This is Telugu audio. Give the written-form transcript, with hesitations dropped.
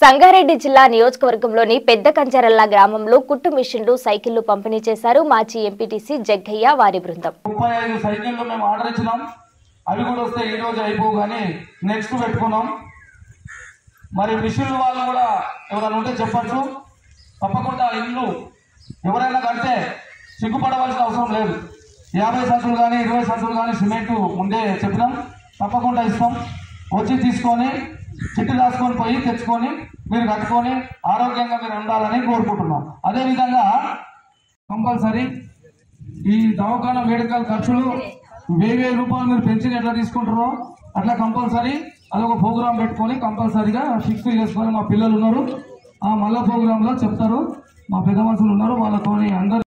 సంగారెడ్డి జిల్లా నియోజకవర్గంలోని పెద్ద కంచరల్ల గ్రామంలో కుట్టు మిషన్లు సైకిళ్లు పంపిణీ చేశారు మాజీ ఎంపీటీసీ జగ్గయ్య వారి బృందం. 35 సైకిళ్లు మేము ఆర్డర్ ఇచ్చినాం. అవి కూడా వస్తే ఈ రోజు అయిపోగానే నెక్స్ట్ పెట్టుకున్నాం. మరి మిషన్లు వాళ్ళు కూడా ఎవరైనా ఉంటే చెప్పచ్చు. తప్పకుండా ఇల్లు ఎవరైనా కడితే సిగ్గుపడవలసిన అవసరం లేదు. 50 సంచులు కానీ 20 సంచులు కానీ సిమెంట్ ముందే చెప్పినాం. తప్పకుండా ఇస్తాం. వచ్చి తీసుకొని చిట్టు రాసుకొని పోయి తెచ్చుకొని మీరు కట్టుకొని ఆరోగ్యంగా మీరు ఉండాలని కోరుకుంటున్నాం. అదేవిధంగా కంపల్సరీ ఈ దవాఖానా మెడికల్ ఖర్చులు 1000 రూపాయలు మీరు పెన్షన్ ఎట్లా తీసుకుంటారో అట్లా కంపల్సరీ అదొక ప్రోగ్రాం పెట్టుకొని కంపల్సరీగా ఫిక్స్ చేసుకొని మా పిల్లలు ఉన్నారు. ఆ మళ్ళా ప్రోగ్రాంలో చెప్తారు. మా పెద్ద మనుషులు ఉన్నారు, వాళ్ళతోని అందరు